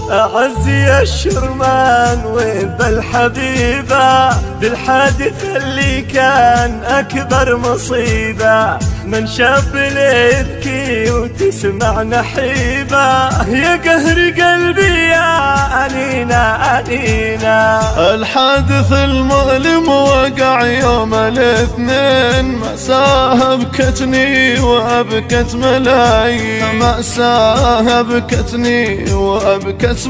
أعزي الشرمان وبالحبيبة بالحادث اللي كان أكبر مصيبة، من شاب يبكي وتسمع نحيبة، يا قهر قلبي يا أنينا أنينا. الحادث المؤلم وقع يوم الاثنين، مأساة بكتني وأبكت ملايين، مأساة بكتني وأبكت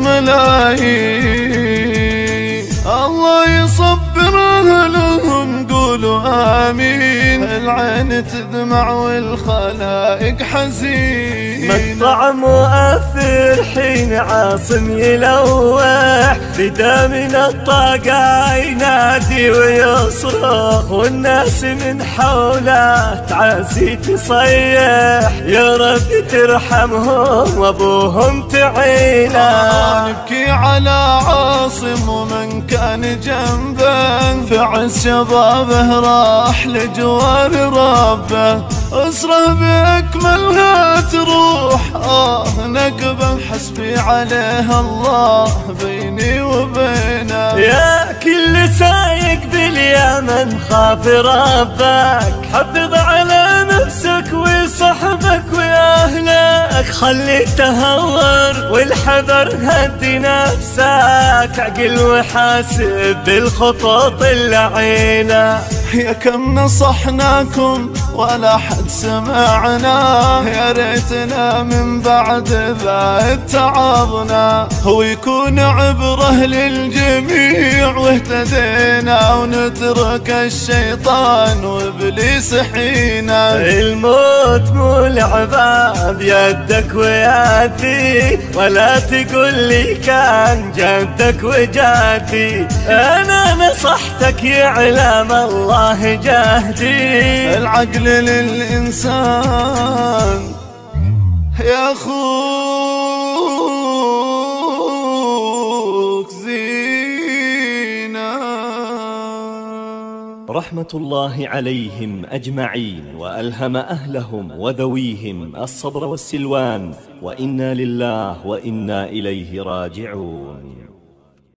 ملايين. الله يصبر أهلهم قولوا آمين، العين تدمع والخلائق حزين. مقطع مؤثر حين عاصم يلوح، بدا من الطاقة ينادي ويصرخ، والناس من حوله تعزي تصيح، يا رب ترحمهم وابوهم تعينه. نبكي على عاصم ومن كان جنبه، في عز شبابه راح لجوار ربه، أسره بأكملها تروح نقبه، حسبي عليه الله بيني وبينه. يا كل سايق باليمن خاف ربك، حفظ على نفسك وصحبك وأهلك، خلي التهور والحذر هدي نفسك، عقل وحاسب بالخطوط اللعينة. يا كم نصحناكم ولا حد سمعنا، يا ريتنا من بعد ذا اتعظنا، هو يكون عبره للجميع واهتدينا، ونترك الشيطان وابليس حينا. الموت مو لعبة بيدك ويدي، ولا تقول لي كان جدك وجدي، انا نصحتك يعلم الله جهدي. العقل للإنسان يا أخوك زينة. رحمة الله عليهم أجمعين، وألهم أهلهم وذويهم الصبر والسلوان، وإنا لله وإنا إليه راجعون.